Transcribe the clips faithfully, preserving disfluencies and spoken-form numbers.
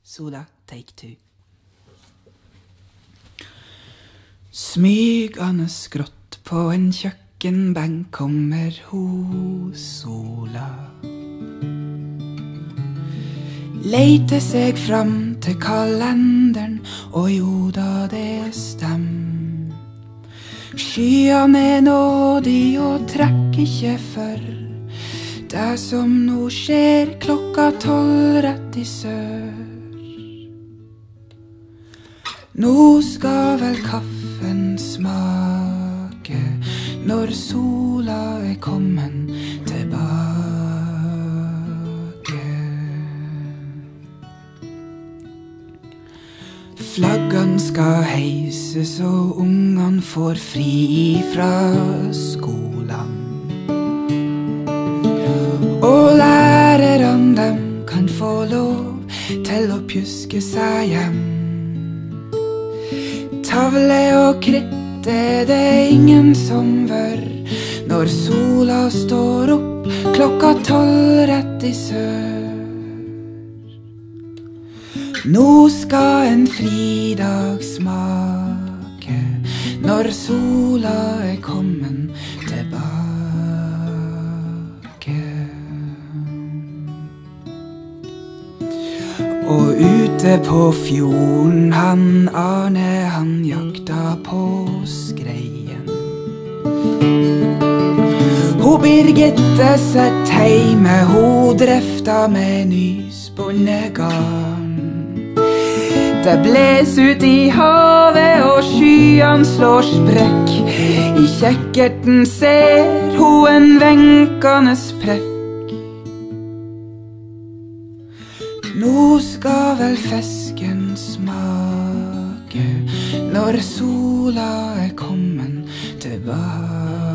Sola, take two. Smygende skrått på en kjøkkenbenk kommer ho Sola. Leiter seg fram til kalenderen, og jo da det stemmer. Skyene er nådig og trekker ikke for det som nå skjer klokka tolv rett i sør. Nå skal vel kaffen smake når sola er kommet tilbake. Flaggene skal heises og ungene får fri fra skolen. Og lærerne dem kan få lov til å pjuske seg hjem. Tavle og kritt er det ingen som vør når sola står opp klokka tolv rett i sør. Nå skal en fridag smake når sola er kommet tilbake. Og ute på fjorden han Arne han jakta på skreien. Ho Birgitte sett heime, ho drefta med nyspunne garn. Det bles ut i havet og skyene slår sprekk. I kjekkerten ser ho en venkende prekk. Nå skal vel fisken smake når sola er kommet tilbake.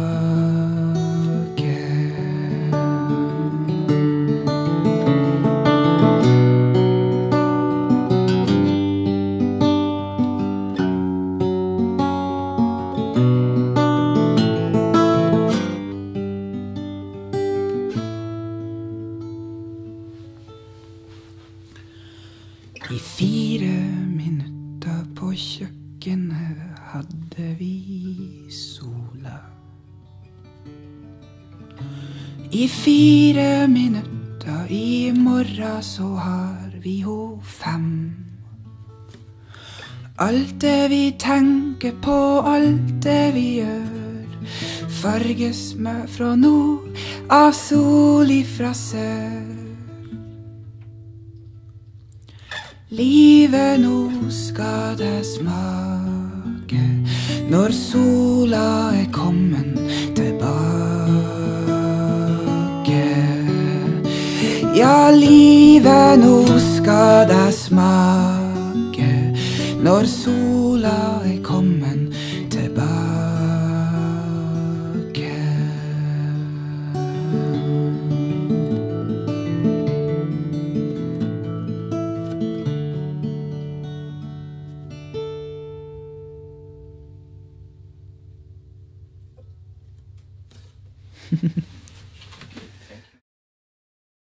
I fire minutter på kjøkkenet hadde vi sola. I fire minutter i morgen så har vi ho fem. Alt det vi tenker på, alt det vi gjør, farges med fra nord av sol ifra sør. Livet nå skal det smake når sola er kommet tilbake. Ja, livet nå skal det smake når sola er kommet tilbake.